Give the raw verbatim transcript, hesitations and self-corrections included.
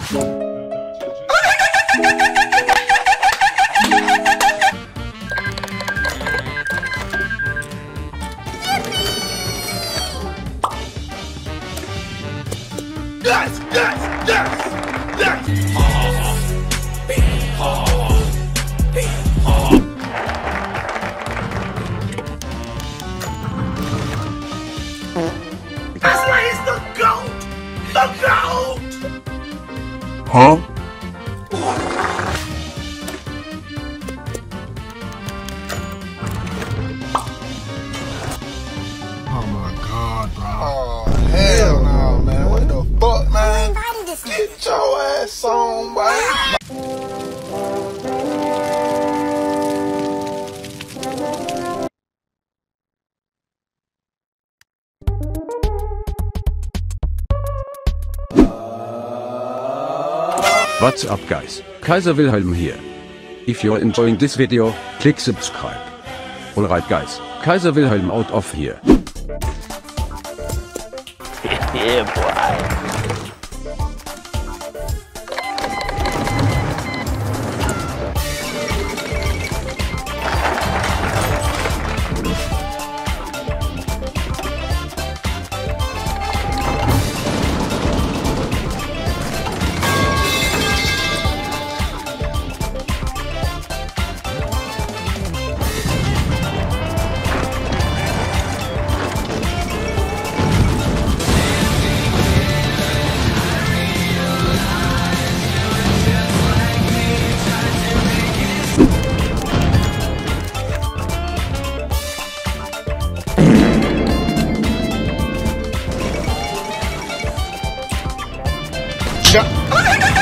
Yes, yes, yes, yes. Tesla is the goat! The goat! Huh? Oh my god, bro. Oh hell no, man. What the fuck, man? Get your ass on, boy. What's up guys, Kaiser Wilhelm here. If you're enjoying this video, click subscribe. Alright guys, Kaiser Wilhelm out of here. Yeah, boy. Shut